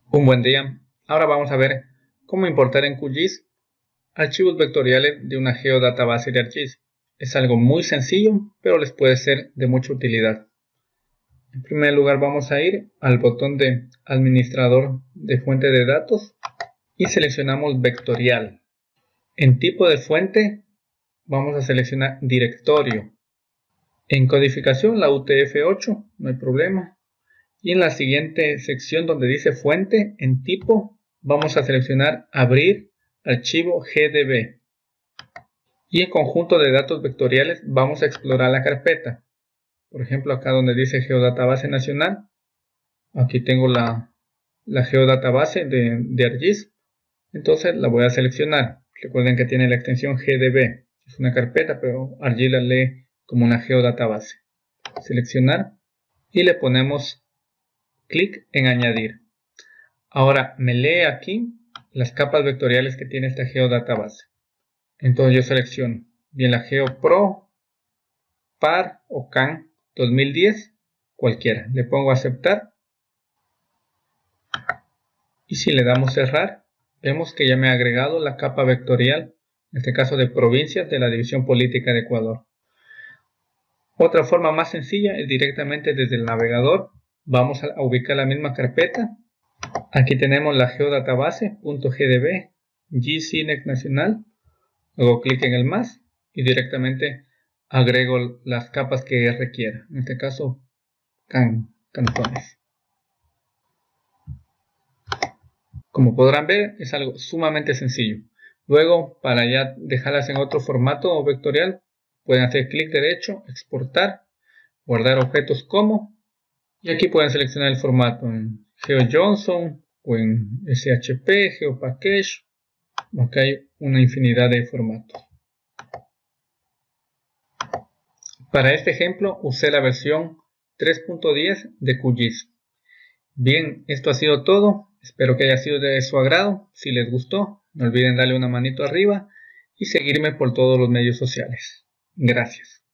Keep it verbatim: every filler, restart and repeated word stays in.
Un buen día. Ahora vamos a ver cómo importar en QGIS archivos vectoriales de una geodatabase de ArcGIS. Es algo muy sencillo, pero les puede ser de mucha utilidad. En primer lugar vamos a ir al botón de administrador de fuente de datos y seleccionamos vectorial. En tipo de fuente vamos a seleccionar directorio. En codificación la U T F ocho, no hay problema. Y en la siguiente sección donde dice fuente, en tipo, vamos a seleccionar abrir archivo G D B. Y en conjunto de datos vectoriales vamos a explorar la carpeta. Por ejemplo, acá donde dice Geodatabase Nacional, aquí tengo la, la Geodatabase de, de ArcGIS. Entonces la voy a seleccionar. Recuerden que tiene la extensión G D B. Es una carpeta, pero ArcGIS la lee como una Geodatabase. Seleccionar y le ponemos clic en añadir. Ahora me lee aquí las capas vectoriales que tiene esta geodatabase. Entonces yo selecciono bien la GeoPro, Par o CAN dos mil diez, cualquiera. Le pongo aceptar. Y si le damos cerrar, vemos que ya me ha agregado la capa vectorial, en este caso de provincias de la División Política de Ecuador. Otra forma más sencilla es directamente desde el navegador. Vamos a ubicar la misma carpeta. Aquí tenemos la geodatabase.gdb, GCINEC Nacional. Luego clic en el más y directamente agrego las capas que requiera. En este caso, can, cantones. Como podrán ver, es algo sumamente sencillo. Luego, para ya dejarlas en otro formato vectorial, pueden hacer clic derecho, exportar, guardar objetos como, y aquí pueden seleccionar el formato en GeoJSON o en S H P, GeoPackage. Acá hay una infinidad de formatos. Para este ejemplo usé la versión tres punto diez de QGIS. Bien, esto ha sido todo. Espero que haya sido de su agrado. Si les gustó, no olviden darle una manito arriba y seguirme por todos los medios sociales. Gracias.